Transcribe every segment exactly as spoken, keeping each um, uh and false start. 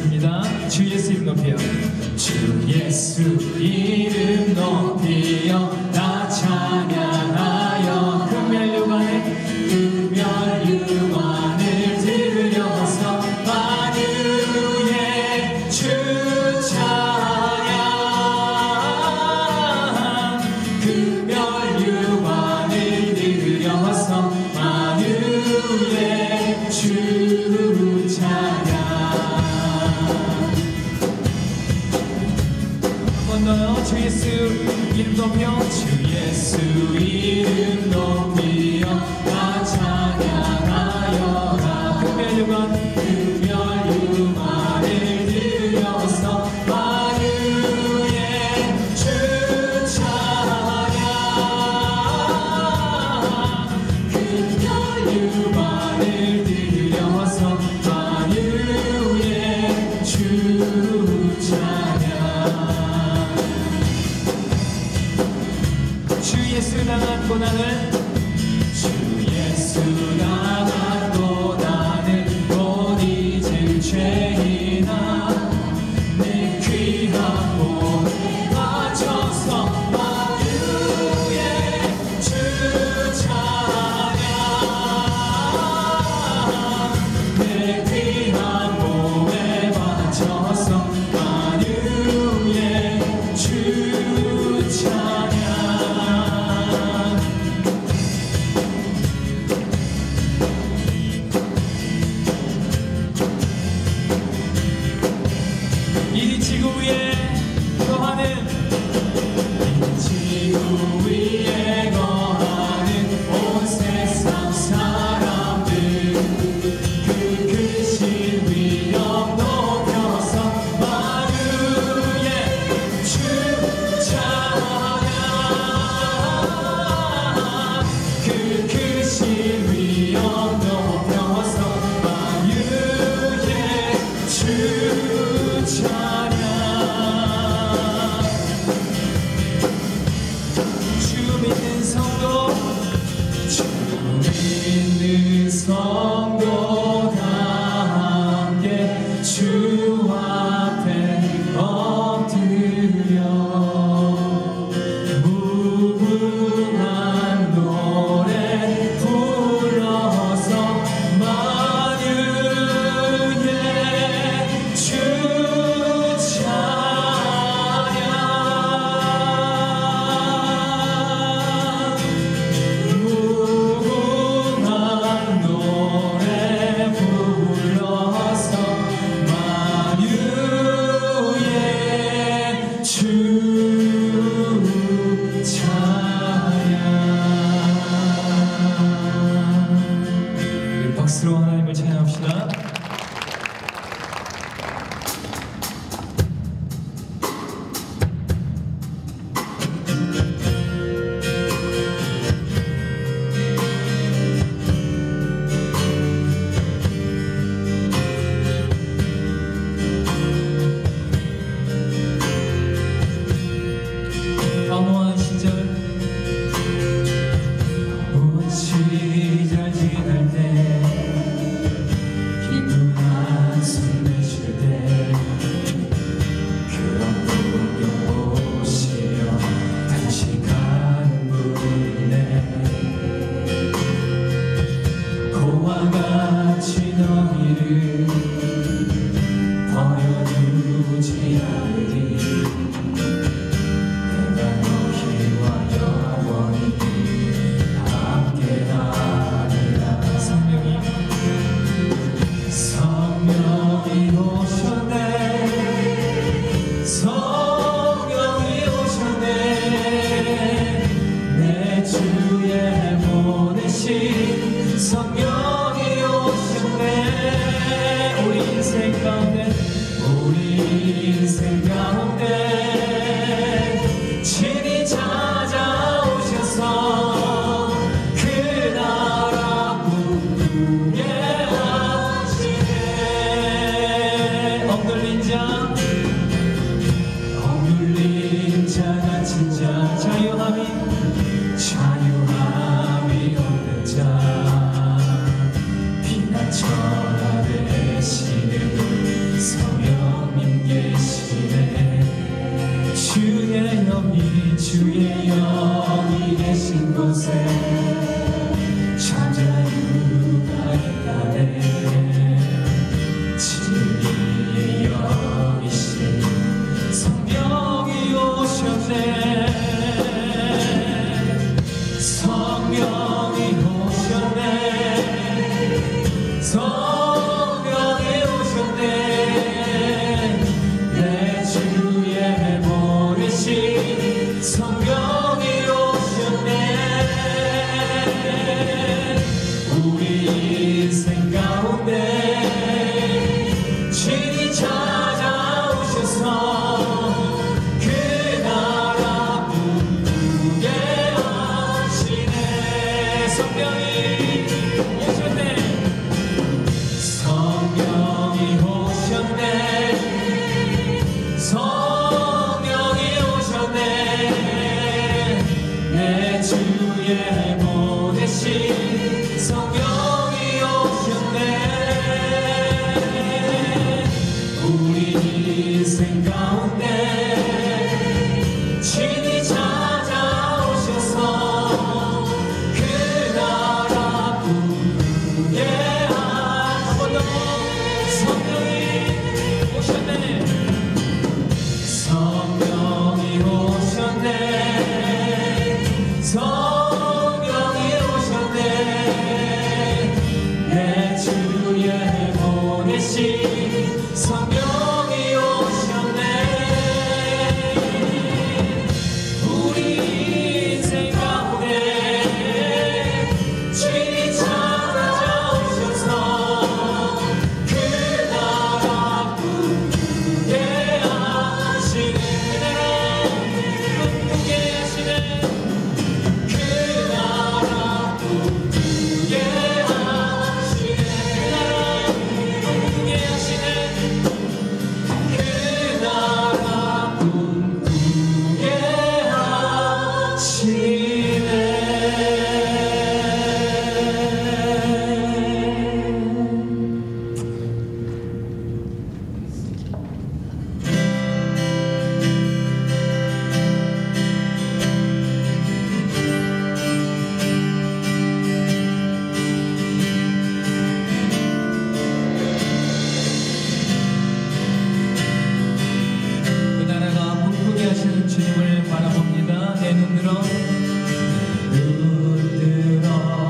부르겠습니다. 주 예수 이름 높이요. 주 예수 이름 높이요 나 찬양하여 금멸유관에 금멸유관을 들으려서 만유의 주 찬양 금멸유관을 들으려서 만유의 주 찬양. 주 예수 이름 높여 주 예수 이름 높이여 나 찬양하여 나 금멸유관 금멸유관을 들려서 만유의 주 찬양 금멸유관을 들려서 만유의 주 찬양. 주 예수 당한 고난을 주 예수 당한 고난을 못 잊을 죄이나 내 귀한 몸에 바쳐서 만유의 주 찬양 내 귀한 몸에 바쳐서 만유의 주 찬양. 이 지구 위에 거하는 이 지구 위에 거하는 온 세상 사람들 그 크신 위엄 높여서 만유의 주 찬양 그 크신 위엄 높여서 만유의 주 찬양. 주 믿는 성도 주 믿는 성도 다 함께 주 앞에 엎드려 무궁한 노래 불러서 만유의 주 찬양 무궁한 노래 불러서 만유의 주 찬양. 우리 박수로 하나님을 찬양합시다. 암호한 시절 암호한 시절 지날 때 기쁜 한숨 내쉴 때 그런 풍경 보시며 다시 가는 분이네 고와 같이 너희를 버려두지 않으리 성령이 오셨네 성령이 오셨네 내 주에 보내신 성령이 오셨네 우리 인생 가운데 우리 인생 가운데 친히 찾아오셔서 그 나라 부르게 억눌린 자 억눌린 자가 진짜 자유함이 자유함이 없는 자 비난처럼 되시는 성령 주의 영이 계신 곳에 찾아유가 있다네. 진리의 영이신 성령이 오셨네. 성령이 오셨네. 성령이 오셨네. 내 주의 보내신 성령이 오셨네. 우리 인생 가운데 친히 찾아오셔서 그 나라 부르게 하시네. 성령이 오셨네. 성령이 오셨네. 성령이 오셨네. 내 주의 보내신 성령이 오셨네. 우리 인생 가운데 친히 찾아오셔서 그 나라 부르게 하시네. 성령이 오셨네. 성령이 오셨네. 성령이 오셨네. 내 주의 보내신 성령이 오셨네. 우리 인생 가운데 친히 찾아오셔서 그 나라 부르게 하시네. 꿈꾸게 하시네. 그 나라 꿈꾸게 하시네. 꿈꾸게 하시네. 그 나라 꿈꾸게 하시네. 그 나라가 꿈꾸게 하시는 주님을 바라봅니다. 내 눈 들어 눈 들어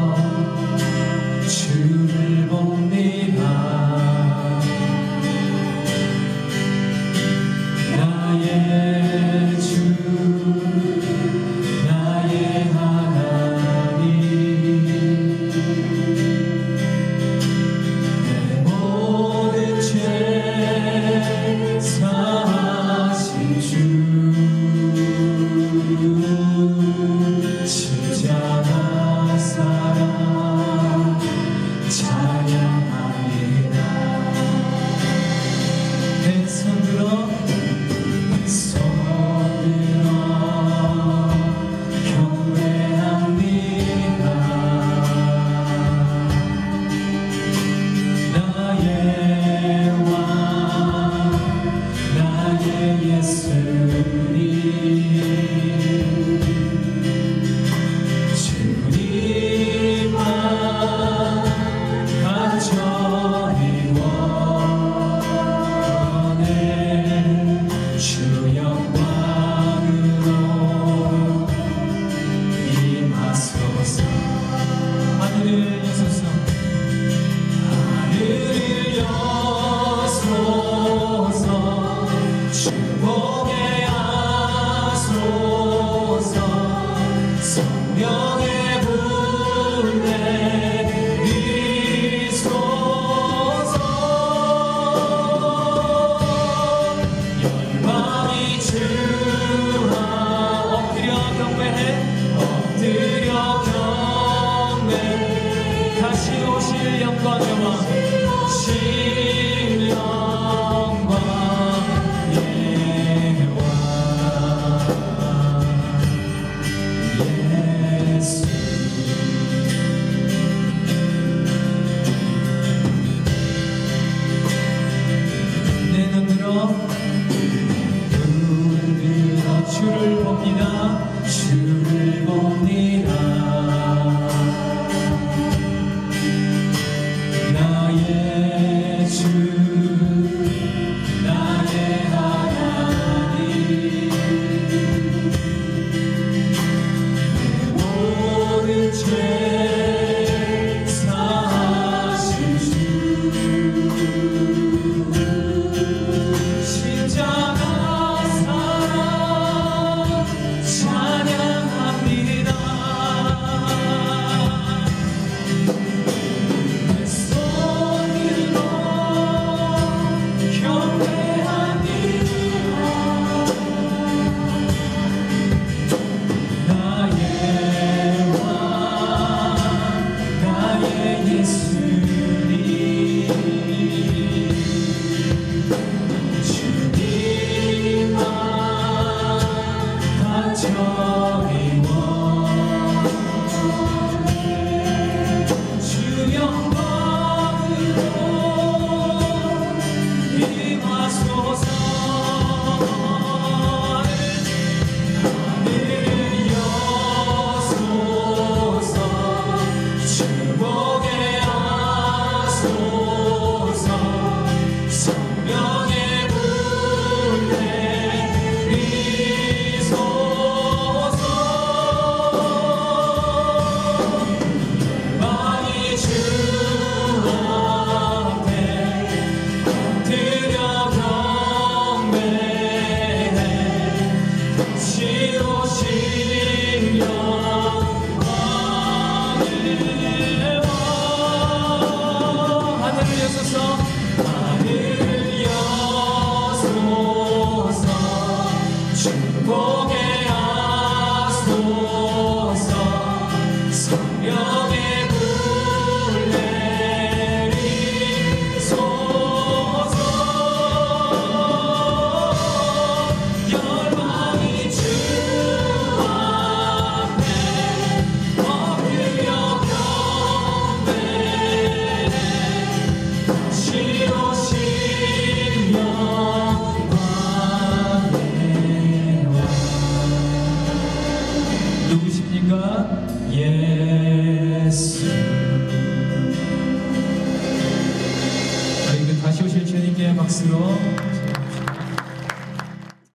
주를 봅니다. 나의 주 나의 하나님. 내 모든 죄 사하신 주. 십자가 사랑 찬양합니다. 내 손 들어 손 들어 경배합니다. 나의 왕 나의 예수님. 주님만 간절히 원해. 주 영광으로 임하소서. 하늘을 여소서. 하늘을 여소서. 주 보게 하소서. 성령의 불 내리소서. 열방이 주와 엎드려 경배해. 엎드려 경배. 다시 오실 영광 여호와. 신 영광 예와 예수. 내 눈으로